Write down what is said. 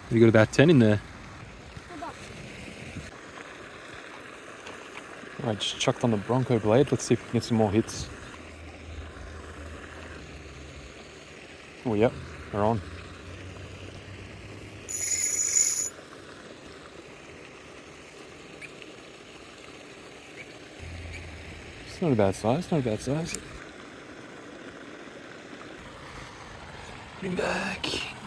You got about 10 in there. Alright, just chucked on the Bronco blade. Let's see if we can get some more hits. Oh, yep, they're on. It's not a bad size, not a bad size. Put him back.